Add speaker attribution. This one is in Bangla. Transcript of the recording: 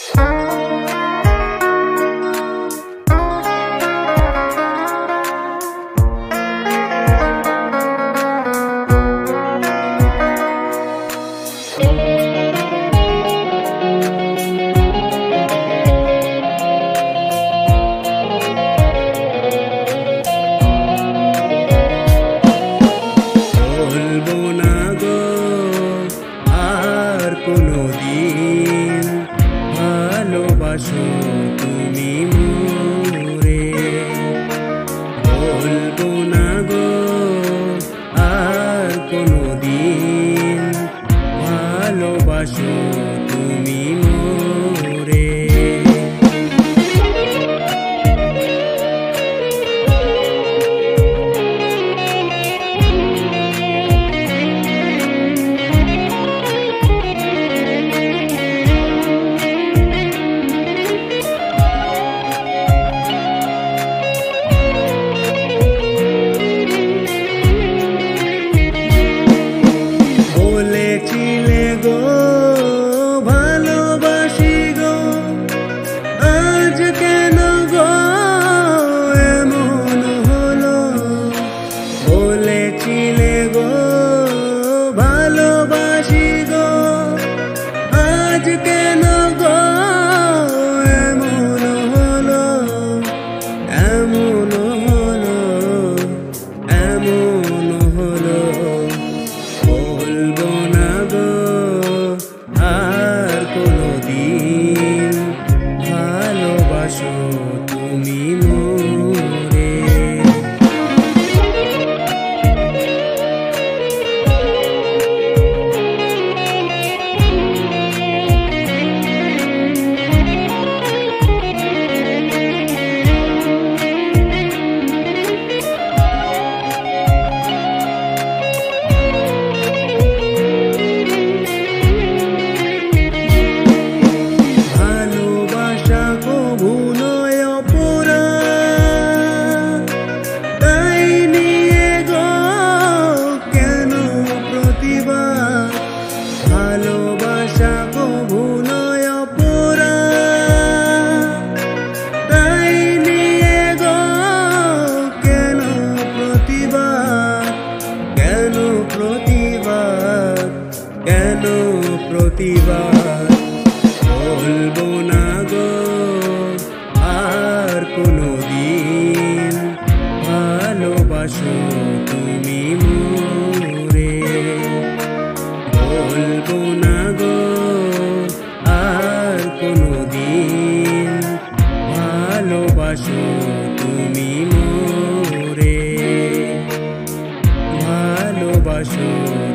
Speaker 1: ভালোবাসো তুমি মোরে, বলবো না গো আর কোনোদিন, ভালোবাসো তুমি মোরে। বলেছিলে গো ভালোবাসি গো, আজ কেন গো এমন হলো? বলেছিলে গো ভালোবাসি গো, আজ কেন গো এমন হলো? এমন হলো, এমন হলো। বলবো না গো আর কোনোদিন, ভালোবাসো তুমি মোরে। ভালোবাসা কবু নয় অপরাধ, তাই নিয়ে গো কেন প্রতিবাদ, কেন প্রতিবাদ, কেন প্রতিবাদ? বলবো না গো আর কোনোদিন, ভালোবাসো তুমি মোরে। বলবো না গো আর কোনোদিন, ভালোবাসো তুমি মোরে, ভালোবাসো।